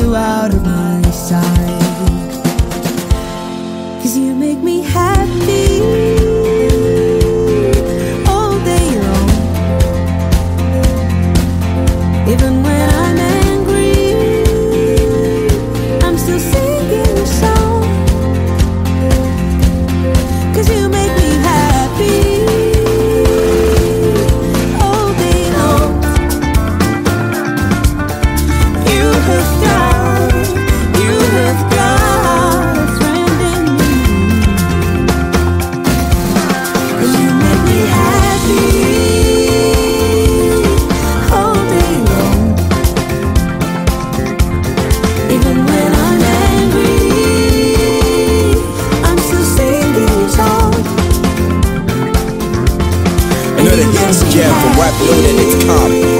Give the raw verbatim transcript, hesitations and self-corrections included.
you out of my sight. 'Cause you make me happy all day long. Even when I'm angry, I'm still singing a song. 'Cause you make me happy all day long. You have got, you have got a friend in me. 'Cause you make me happy all day long. Even when I'm angry, I'm still singing your song. Another hits jam from Rap Loaded, it's calm.